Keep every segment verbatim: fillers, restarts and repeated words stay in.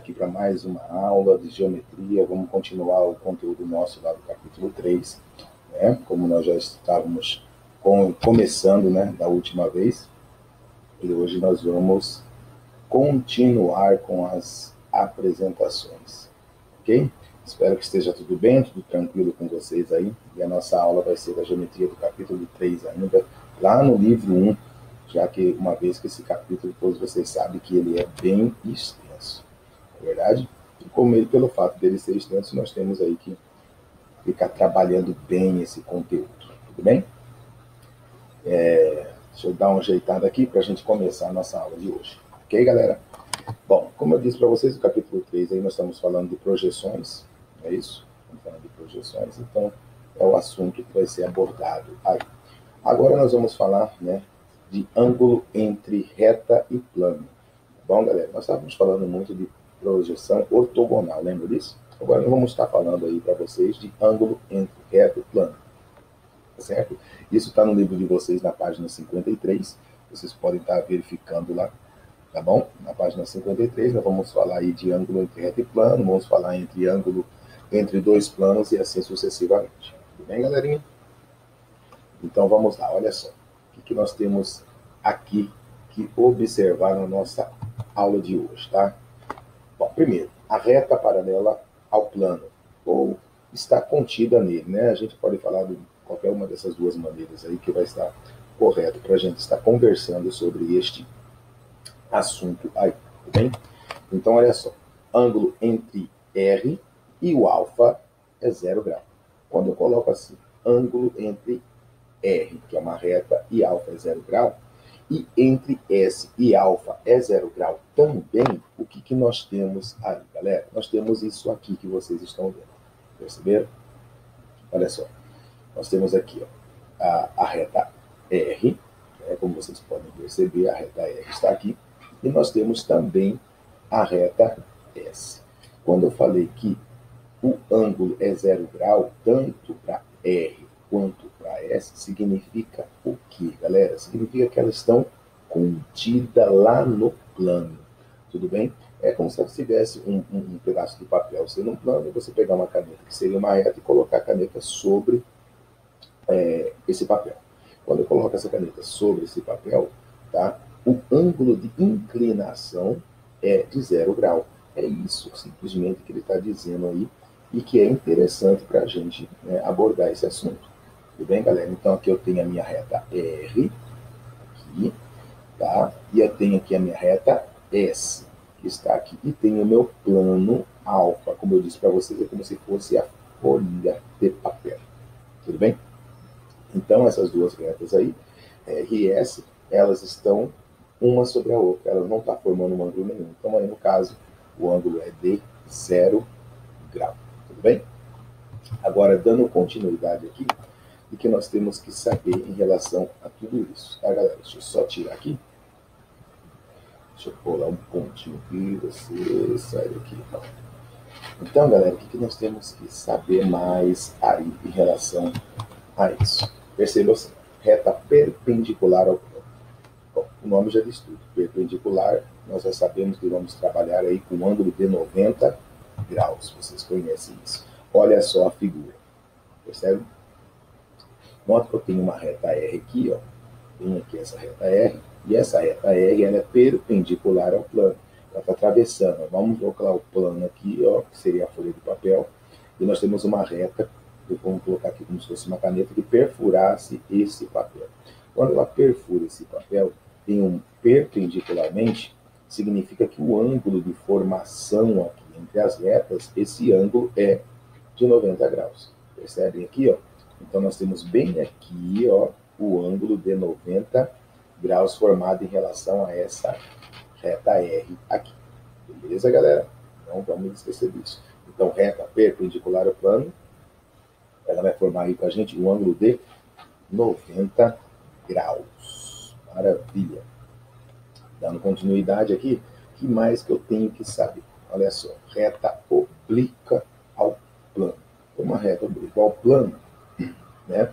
aqui para mais uma aula de geometria. Vamos continuar o conteúdo nosso lá do capítulo três, né? Como nós já estávamos com, começando, né, da última vez. E hoje nós vamos continuar com as apresentações, ok? Espero que esteja tudo bem, tudo tranquilo com vocês aí. E a nossa aula vai ser da geometria do capítulo três ainda, lá no livro um, já que uma vez que esse capítulo, todos vocês sabem que ele é bem extenso, não é verdade? E como ele, pelo fato dele ser extenso, nós temos aí que ficar trabalhando bem esse conteúdo, tudo bem? É, deixa eu dar uma ajeitada aqui para a gente começar a nossa aula de hoje, ok, galera? Bom, como eu disse para vocês, no capítulo três aí nós estamos falando de projeções, é isso? Estamos falando de projeções, então é o assunto que vai ser abordado aí. Agora nós vamos falar, né, de ângulo entre reta e plano. Bom, galera, nós estávamos falando muito de projeção ortogonal, lembra disso? Agora nós vamos estar falando aí para vocês de ângulo entre reta e plano, tá certo? Isso está no livro de vocês na página cinquenta e três, vocês podem estar verificando lá, tá bom? Na página cinquenta e três nós vamos falar aí de ângulo entre reta e plano, vamos falar entre ângulo entre dois planos e assim sucessivamente. Tudo bem, galerinha? Então vamos lá, olha só. O que, que nós temos aqui que observar na nossa aula de hoje, tá? Bom, primeiro, a reta paralela ao plano, ou está contida nele, né? A gente pode falar de qualquer uma dessas duas maneiras aí que vai estar correto para a gente estar conversando sobre este assunto aí, tudo bem? Então, olha só, ângulo entre R e o alfa é zero grau. Quando eu coloco assim, ângulo entre R, que é uma reta, e alfa é zero grau, e entre S e alfa é zero grau também, o que, que nós temos aí, galera? Nós temos isso aqui que vocês estão vendo, perceberam? Olha só, nós temos aqui ó, a, a reta R, né, como vocês podem perceber, a reta R está aqui, e nós temos também a reta S. Quando eu falei que o ângulo é zero grau, tanto para R quanto para S, significa o que, galera? Significa que elas estão contidas lá no plano, tudo bem? É como se você tivesse um, um, um pedaço de papel, você no plano, e você pegar uma caneta, que seria uma reta, e colocar a caneta sobre é, esse papel. Quando eu coloco essa caneta sobre esse papel, tá? O ângulo de inclinação é de zero grau. É isso, simplesmente, que ele está dizendo aí, e que é interessante para a gente, né, abordar esse assunto. Tudo bem, galera? Então, aqui eu tenho a minha reta R, aqui, tá? E eu tenho aqui a minha reta S, que está aqui. E tenho o meu plano alfa, como eu disse para vocês, é como se fosse a folha de papel. Tudo bem? Então, essas duas retas aí, R e S, elas estão uma sobre a outra. Elas não estão formando um ângulo nenhum. Então, aí, no caso, o ângulo é de zero grau. Tudo bem? Agora, dando continuidade aqui, o que nós temos que saber em relação a tudo isso, tá, galera? Deixa eu só tirar aqui. Deixa eu pular um pontinho aqui, você sai daqui. Então, então galera, o que nós temos que saber mais aí em relação a isso? Perceba assim, reta perpendicular ao plano. Bom, o nome já diz tudo. Perpendicular, nós já sabemos que vamos trabalhar aí com um ângulo de noventa graus. Vocês conhecem isso. Olha só a figura. Percebe? Nota que eu tenho uma reta R aqui, ó. Tem aqui essa reta R. E essa reta R, ela é perpendicular ao plano. Ela está atravessando. Vamos colocar o plano aqui, ó, que seria a folha de papel. E nós temos uma reta, que vamos colocar aqui como se fosse uma caneta, que perfurasse esse papel. Quando ela perfura esse papel, tem um perpendicularmente, significa que o ângulo de formação aqui entre as retas, esse ângulo é de noventa graus. Percebem aqui, ó? Então, nós temos bem aqui, ó, o ângulo de noventa graus formado em relação a essa reta R aqui. Beleza, galera? Não vamos esquecer disso. Então, reta perpendicular ao plano, ela vai formar aí para a gente um ângulo de noventa graus. Maravilha. Dando continuidade aqui, o que mais que eu tenho que saber? Olha só, reta oblíqua ao plano. Uma reta oblíqua ao plano, né,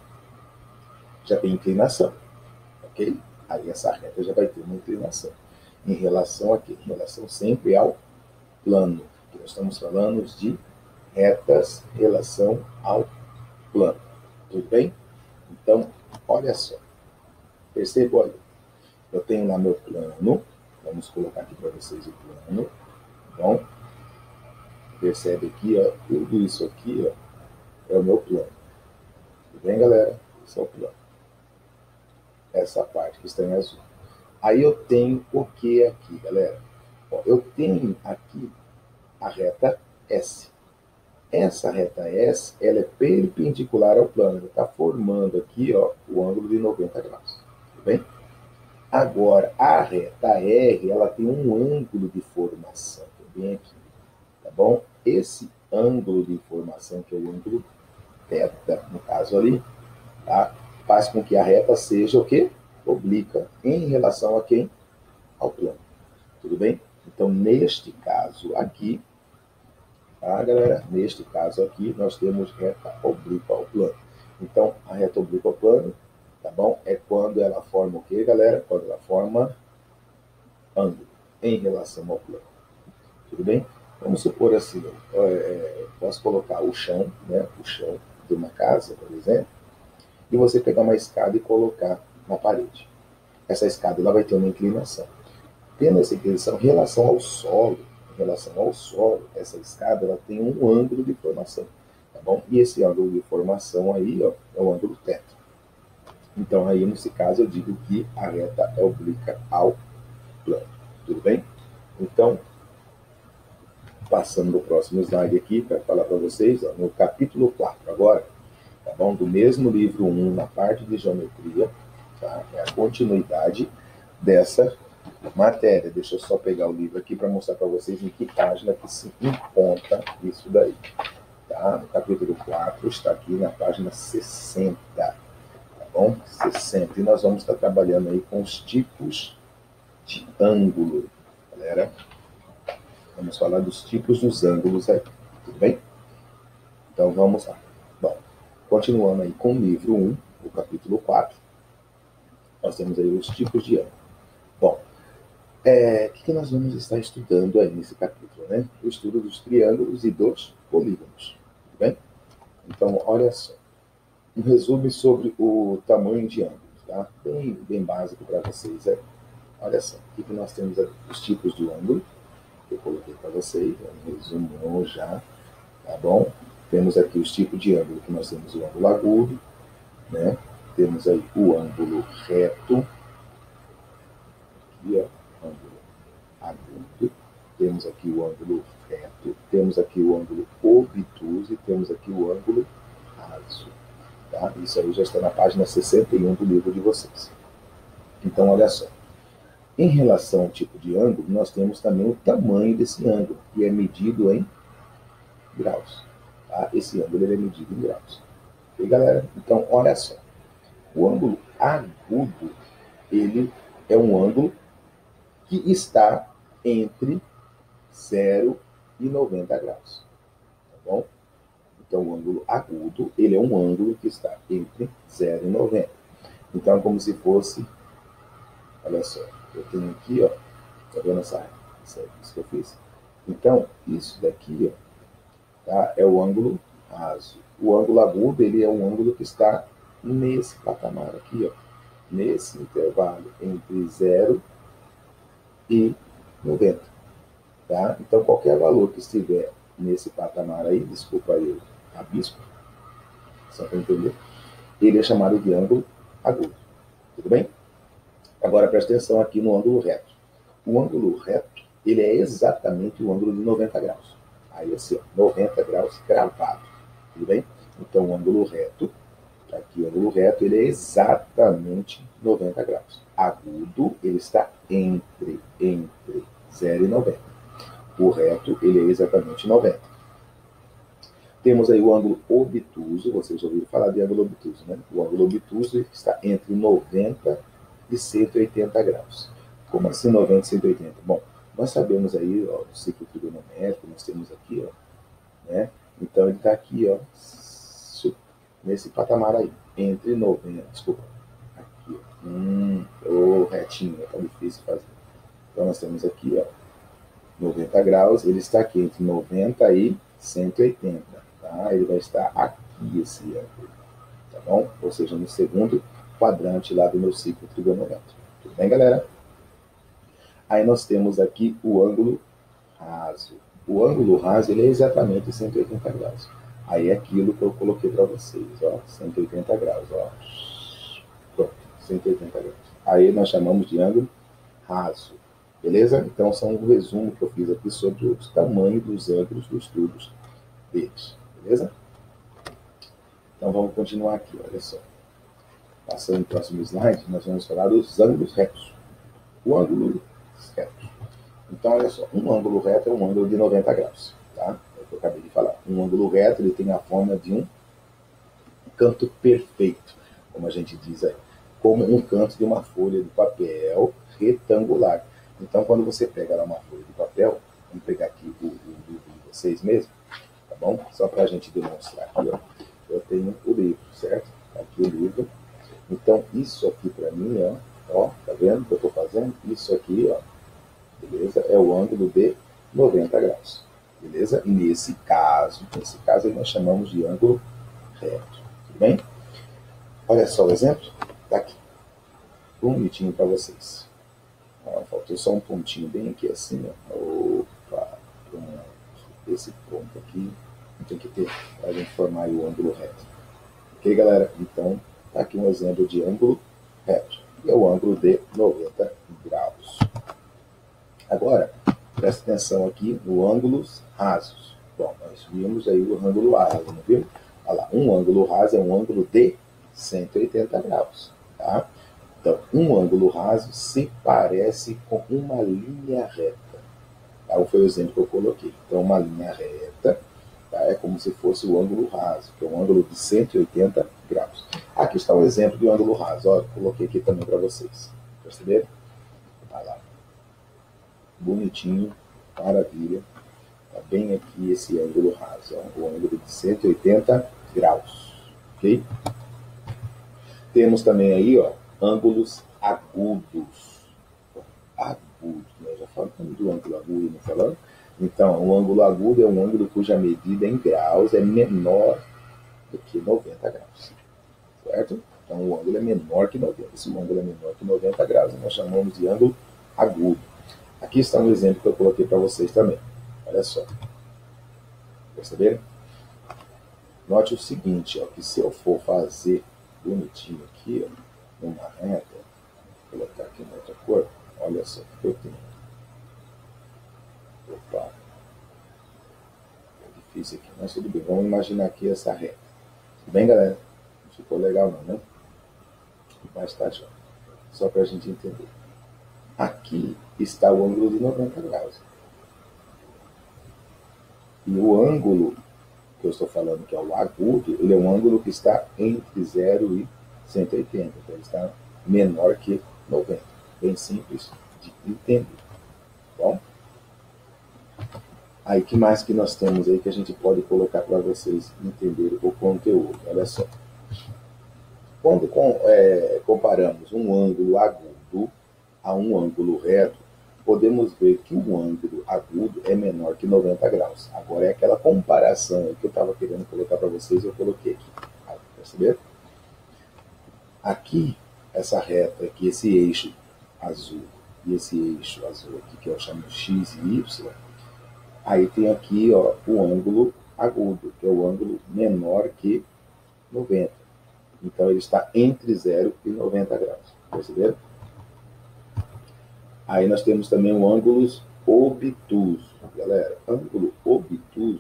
já tem inclinação, ok? Aí essa reta já vai ter uma inclinação. Em relação a quê? Em relação sempre ao plano. Nós estamos falando de retas em relação ao plano. Tudo bem? Então, olha só. Perceba, olha. Eu tenho lá meu plano. Vamos colocar aqui para vocês o plano. Bom, percebe aqui, ó, tudo isso aqui, ó, é o meu plano. Tudo bem, galera? Esse é o plano. Essa parte que está em azul. Aí eu tenho o que aqui, galera? Ó, eu tenho aqui a reta S. Essa reta S, ela é perpendicular ao plano. Ela está formando aqui, ó, o ângulo de noventa graus. Tudo bem? Agora, a reta R, ela tem um ângulo de formação, bem aqui, tá bom? Esse ângulo de formação, que é o ângulo θ, no caso ali, tá? Faz com que a reta seja o quê? Oblíqua em relação a quem? Ao plano. Tudo bem? Então, neste caso aqui, tá, galera? Neste caso aqui, nós temos reta oblíqua ao plano. Então, a reta oblíqua ao plano, tá bom? É quando ela forma o quê, galera? Quando ela forma ângulo em relação ao plano. Tudo bem? Vamos supor assim, é, posso colocar o chão, né? O chão de uma casa, por exemplo, e você pegar uma escada e colocar na parede. Essa escada ela vai ter uma inclinação. Tendo essa inclinação, em relação ao solo, em relação ao solo, essa escada ela tem um ângulo de formação, tá bom? E esse ângulo de formação aí, ó, é o ângulo θ. Então aí, nesse caso, eu digo que a reta é oblíqua ao plano. Tudo bem? Então, passando no próximo slide aqui, para falar para vocês, ó, no capítulo quatro agora, tá bom? Do mesmo livro um, na parte de geometria, tá? É a continuidade dessa matéria. Deixa eu só pegar o livro aqui para mostrar para vocês em que página que se encontra isso daí. Tá? No capítulo quatro, está aqui na página sessenta. Tá bom? sessenta. E nós vamos estar trabalhando aí com os tipos de ângulo, galera. Vamos falar dos tipos dos ângulos aí. Tudo bem? Então vamos lá. Bom, continuando aí com o livro um, o capítulo quatro, nós temos aí os tipos de ângulo. Bom, é, o que nós vamos estar estudando aí nesse capítulo, né? O estudo dos triângulos e dos polígonos. Tudo bem? Então, olha só. Um resumo sobre o tamanho de ângulos, tá? Bem, bem básico para vocês. É. Olha só. O que nós temos aqui? Os tipos de ângulo. Eu coloquei para vocês, um resumo já, tá bom? Temos aqui os tipos de ângulo, que nós temos o ângulo agudo, né? Temos aí o ângulo reto, aqui, ó, ângulo agudo. Temos aqui o ângulo reto, temos aqui o ângulo obtuso e temos aqui o ângulo raso, tá? Isso aí já está na página sessenta e um do livro de vocês. Então, olha só. Em relação ao tipo de ângulo, nós temos também o tamanho desse ângulo, que é medido em graus. Tá? Esse ângulo ele é medido em graus. E galera, então olha só. O ângulo agudo, ele é um ângulo que está entre zero e noventa graus. Tá bom? Então o ângulo agudo, ele é um ângulo que está entre zero e noventa. Então é como se fosse, olha só. Eu tenho aqui, ó, tá vendo essa, essa, isso que eu fiz? Então, isso daqui, ó, tá, é o ângulo raso. O ângulo agudo, ele é um ângulo que está nesse patamar aqui, ó, nesse intervalo entre zero e noventa, tá? Então, qualquer valor que estiver nesse patamar aí, desculpa aí o rabisco, só para entender, ele é chamado de ângulo agudo, tudo bem? Agora, presta atenção aqui no ângulo reto. O ângulo reto, ele é exatamente o ângulo de noventa graus. Aí, assim, ó, noventa graus cravado. Tudo bem? Então, o ângulo reto, aqui o ângulo reto, ele é exatamente noventa graus. Agudo, ele está entre, entre zero e noventa. O reto, ele é exatamente noventa. Temos aí o ângulo obtuso, vocês já ouviram falar de ângulo obtuso, né? O ângulo obtuso está entre noventa e cento e oitenta graus. Como assim noventa e cento e oitenta? Bom, nós sabemos aí, ó, o ciclo trigonométrico, nós temos aqui, ó, né? Então ele está aqui, ó, nesse patamar aí, entre noventa, desculpa, aqui, ó, hum, oh, retinho, tá difícil fazer. Então nós temos aqui, ó, noventa graus, ele está aqui entre noventa e cento e oitenta, tá? Ele vai estar aqui, esse ângulo, tá bom? Ou seja, no segundo quadrante lá do meu ciclo trigonométrico. Tudo bem, galera? Aí nós temos aqui o ângulo raso. O ângulo raso, ele é exatamente cento e oitenta graus. Aí é aquilo que eu coloquei para vocês, ó, cento e oitenta graus, ó. Pronto, cento e oitenta graus. Aí nós chamamos de ângulo raso, beleza? Então, são um resumo que eu fiz aqui sobre o tamanho dos ângulos dos tubos deles, beleza? Então, vamos continuar aqui, olha só. Passando para o próximo slide, nós vamos falar dos ângulos retos. O ângulo reto. Então, olha só, um ângulo reto é um ângulo de noventa graus, tá? É o que eu acabei de falar. Um ângulo reto, ele tem a forma de um canto perfeito, como a gente diz aí, como um canto de uma folha de papel retangular. Então, quando você pega lá uma folha de papel, vamos pegar aqui o livro de vocês mesmo, tá bom? Só para a gente demonstrar aqui, ó. Eu tenho o livro, certo? Aqui o livro. Então, isso aqui para mim, ó, ó, tá vendo o que eu estou fazendo? Isso aqui, ó, beleza? É o ângulo de noventa graus, beleza? E nesse caso, nesse caso aí nós chamamos de ângulo reto, tudo bem? Olha só o exemplo, tá aqui, bonitinho para vocês. Ó, faltou só um pontinho bem aqui assim, ó. Opa, pronto. Esse ponto aqui tem que ter para a gente formar o ângulo reto. Ok, galera? Então, tá aqui um exemplo de ângulo reto. É o ângulo de noventa graus. Agora, presta atenção aqui no ângulos rasos. Bom, nós vimos aí o ângulo raso, não viu? Olha lá, um ângulo raso é um ângulo de cento e oitenta graus, tá? Então, um ângulo raso se parece com uma linha reta. Tá? Foi o exemplo que eu coloquei. Então, uma linha reta, tá? É como se fosse o ângulo raso, que é um ângulo de cento e oitenta graus. Aqui está o exemplo de um ângulo raso. Ó, coloquei aqui também para vocês. Perceberam? Olha lá. Bonitinho, maravilha. Tá bem aqui esse ângulo raso, ó, o ângulo de cento e oitenta graus. Ok? Temos também aí, ó, ângulos agudos. Agudos, né? Já falamos do ângulo agudo, não falamos? Então, o ângulo agudo é um ângulo cuja medida em graus é menor do que noventa graus. Certo? Então, o ângulo é menor que noventa. Se o ângulo é menor que noventa graus, nós chamamos de ângulo agudo. Aqui está um exemplo que eu coloquei para vocês também. Olha só. Perceberam? Note o seguinte, ó, que se eu for fazer bonitinho aqui, ó, numa reta, vou colocar aqui em outra cor, olha só o que eu tenho. Opa. É difícil aqui, mas tudo bem. Vamos imaginar aqui essa reta. Tudo bem, galera? Não ficou legal não, né? Mas tá já. Só para a gente entender. Aqui está o ângulo de noventa graus. E o ângulo que eu estou falando, que é o agudo, ele é um ângulo que está entre zero e cento e oitenta. Então, ele está menor que noventa. Bem simples de entender. Bom? Aí, o que mais que nós temos aí que a gente pode colocar para vocês entenderem o conteúdo? Olha só. Quando com, é, comparamos um ângulo agudo a um ângulo reto, podemos ver que um ângulo agudo é menor que noventa graus. Agora é aquela comparação que eu estava querendo colocar para vocês, eu coloquei aqui. Perceberam? Aqui, essa reta aqui, esse eixo azul e esse eixo azul aqui, que eu chamo X e Y, aí tem aqui, ó, o ângulo agudo, que é o ângulo menor que noventa. Então, ele está entre zero e noventa graus. Perceberam? Aí nós temos também o ângulo obtuso. Galera, ângulo obtuso.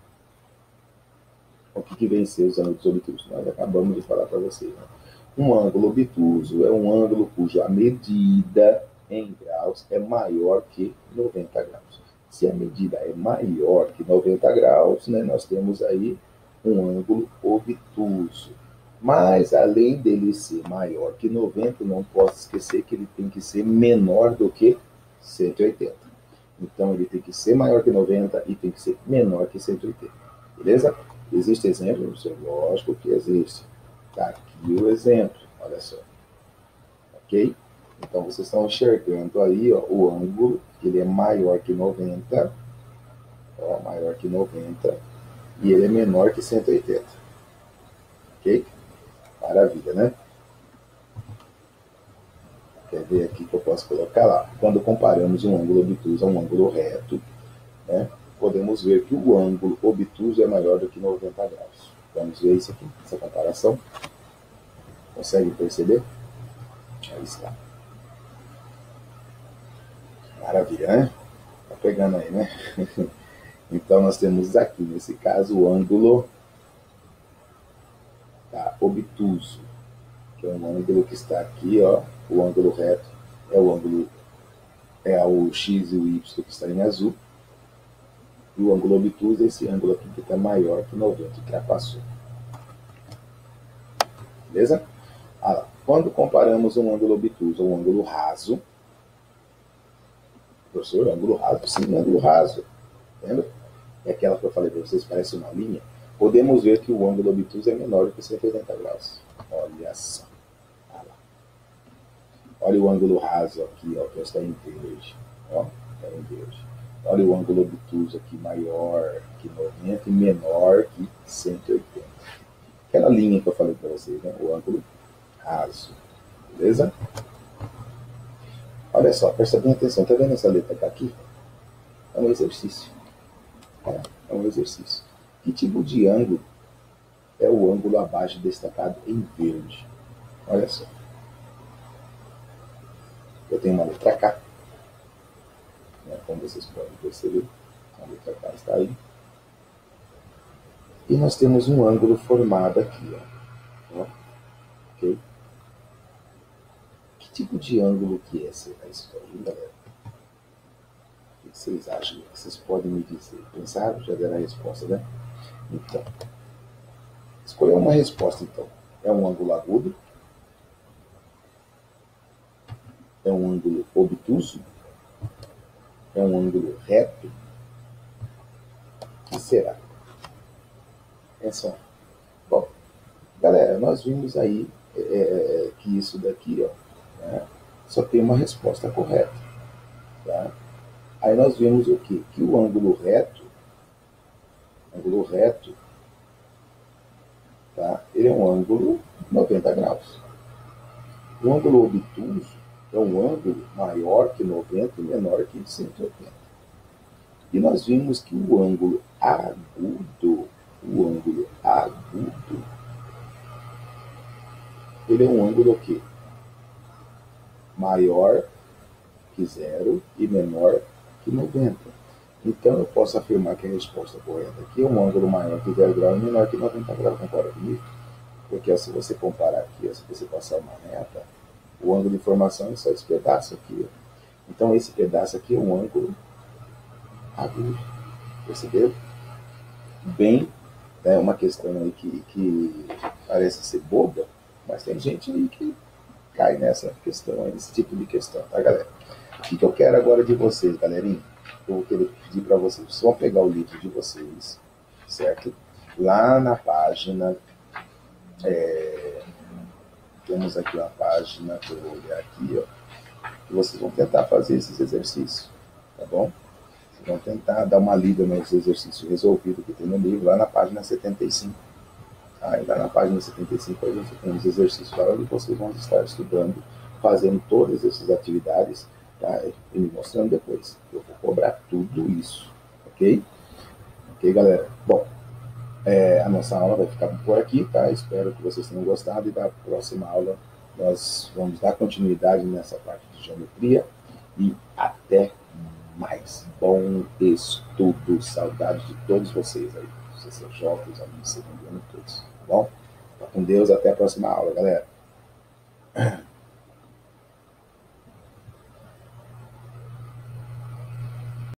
O que, que vem ser os ângulos obtusos? Nós acabamos de falar para vocês. Né? Um ângulo obtuso é um ângulo cuja medida em graus é maior que noventa graus. Se a medida é maior que noventa graus, né, nós temos aí um ângulo obtuso. Mas, além dele ser maior que noventa, não posso esquecer que ele tem que ser menor do que cento e oitenta. Então, ele tem que ser maior que noventa e tem que ser menor que cento e oitenta. Beleza? Existe exemplo? Lógico que existe. Está aqui o exemplo. Olha só. Ok? Então, vocês estão enxergando aí, ó, o ângulo, que ele é maior que noventa, ó, maior que noventa, e ele é menor que cento e oitenta. Ok? Maravilha, né? Quer ver aqui que eu posso colocar lá? Quando comparamos um ângulo obtuso a um ângulo reto, né, podemos ver que o ângulo obtuso é maior do que noventa graus. Vamos ver isso aqui, essa comparação. Consegue perceber? Aí está. Maravilha, né? Tá pegando aí, né? Então, nós temos aqui, nesse caso, o ângulo, tá, obtuso, que é um ângulo que está aqui, ó, o ângulo reto é o ângulo, é o X e o Y que está em azul, e o ângulo obtuso é esse ângulo aqui que está maior que noventa, ultrapassou. Beleza? Ah, quando comparamos um ângulo obtuso a um ângulo raso, professor, ângulo raso? Sim, ângulo raso. Lembra? É aquela que eu falei para vocês, parece uma linha. Podemos ver que o ângulo obtuso é menor do que cento e oitenta graus. Olha só. Olha o ângulo raso aqui, ó, que está em verde. Ó, está em verde. Olha o ângulo obtuso aqui, maior que noventa e menor que cento e oitenta. Aquela linha que eu falei para vocês, né? O ângulo raso. Beleza? Olha só, presta bem atenção. Tá vendo essa letra que aqui? É um exercício. É, é um exercício. Que tipo de ângulo é o ângulo abaixo destacado em verde? Olha só. Eu tenho uma letra K. Né, como vocês podem perceber. A letra K está aí. E nós temos um ângulo formado aqui. Ó. Ó. Ok? Que tipo de ângulo que é esse aí, galera? O que vocês acham? O que vocês podem me dizer? Pensaram? Já deram a resposta, né? Então, escolher uma resposta, então. É um ângulo agudo? É um ângulo obtuso? É um ângulo reto? O que será? Atenção. Bom, galera, nós vimos aí é, que isso daqui, ó, né, só tem uma resposta correta. Tá? Aí nós vimos o quê? Que o ângulo reto, ângulo reto, tá? Ele é um ângulo noventa graus. O ângulo obtuso é um ângulo maior que noventa e menor que cento e oitenta. E nós vimos que o ângulo agudo, o ângulo agudo, ele é um ângulo o quê? Maior que zero e menor que noventa. Então eu posso afirmar que a resposta correta aqui é um ângulo maior que zero grau e menor que noventa graus. Concorda comigo? Porque ó, se você comparar aqui, ó, se você passar uma reta, o ângulo de formação é só esse pedaço aqui. Ó. Então esse pedaço aqui é um ângulo agudo. Percebeu? Bem, é uma questão aí que, que parece ser boba, mas tem gente aí que cai nessa questão, nesse tipo de questão, tá, galera? O que, que eu quero agora de vocês, galerinha? Eu vou querer pedir para vocês, vocês vão pegar o livro de vocês, certo? Lá na página, é, temos aqui uma página, que eu vou olhar aqui, ó, que vocês vão tentar fazer esses exercícios, tá bom? Vocês vão tentar dar uma lida nos exercícios resolvidos que tem no livro, lá na página setenta e cinco. Aí lá na página setenta e cinco a gente tem os exercícios lá onde vocês vão estar estudando, fazendo todas essas atividades, tá? E me mostrando depois. Eu vou cobrar tudo isso, ok? Ok, galera? Bom, é, a nossa aula vai ficar por aqui, tá? Espero que vocês tenham gostado e da próxima aula nós vamos dar continuidade nessa parte de geometria e até mais. Bom estudo, saudades de todos vocês aí, C C J, os alunos secundários todos. Tá bom? Tá com Deus, até a próxima aula, galera.